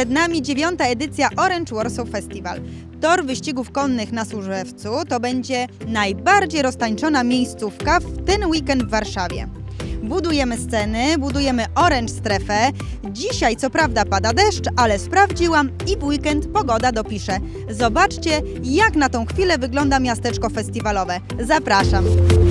Przed nami 9. edycja Orange Warsaw Festival. Tor wyścigów konnych na Służewcu to będzie najbardziej roztańczona miejscówka w ten weekend w Warszawie. Budujemy sceny, budujemy Orange Strefę. Dzisiaj co prawda pada deszcz, ale sprawdziłam i w weekend pogoda dopisze. Zobaczcie, jak na tą chwilę wygląda miasteczko festiwalowe. Zapraszam!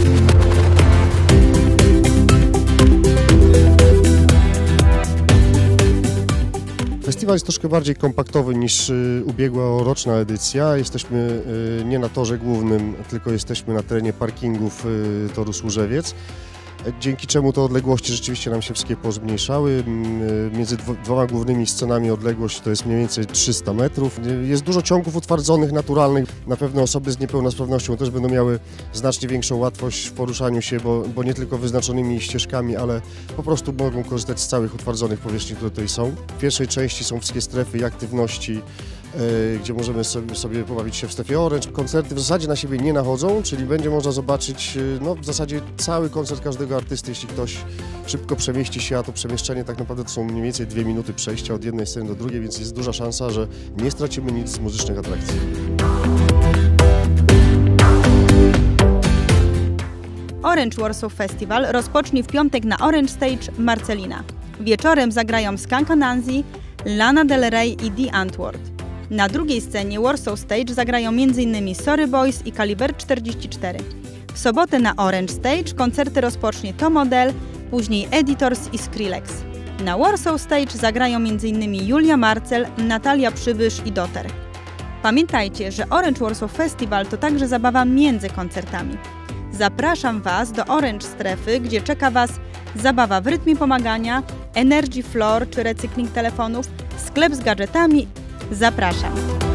Festiwal jest troszkę bardziej kompaktowy niż ubiegłoroczna edycja. Jesteśmy nie na torze głównym, tylko jesteśmy na terenie parkingów toru Służewiec, dzięki czemu te odległości rzeczywiście nam się wszystkie pozmniejszały. Między dwoma głównymi scenami odległość to jest mniej więcej 300 metrów. Jest dużo ciągów utwardzonych, naturalnych. Na pewno osoby z niepełnosprawnością też będą miały znacznie większą łatwość w poruszaniu się, bo nie tylko wyznaczonymi ścieżkami, ale po prostu mogą korzystać z całych utwardzonych powierzchni, które tutaj są. W pierwszej części są wszystkie strefy i aktywności, gdzie możemy sobie pobawić się w strefie Orange. Koncerty w zasadzie na siebie nie nachodzą, czyli będzie można zobaczyć w zasadzie cały koncert każdego artysty, jeśli ktoś szybko przemieści się, a to przemieszczenie tak naprawdę to są mniej więcej 2 minuty przejścia od jednej sceny do drugiej, więc jest duża szansa, że nie stracimy nic z muzycznych atrakcji. Orange Warsaw Festival rozpocznie w piątek na Orange Stage Marcelina. Wieczorem zagrają Skunk Anansi, Lana Del Rey i The Antwoord. Na drugiej scenie Warsaw Stage zagrają m.in. Sorry Boys i Kaliber 44. W sobotę na Orange Stage koncerty rozpocznie Tom Odell, później Editors i Skrillex. Na Warsaw Stage zagrają m.in. Julia Marcel, Natalia Przybysz i Doter. Pamiętajcie, że Orange Warsaw Festival to także zabawa między koncertami. Zapraszam Was do Orange Strefy, gdzie czeka Was zabawa w rytmie pomagania, Energy Floor czy recykling telefonów, sklep z gadżetami. Zapraszam!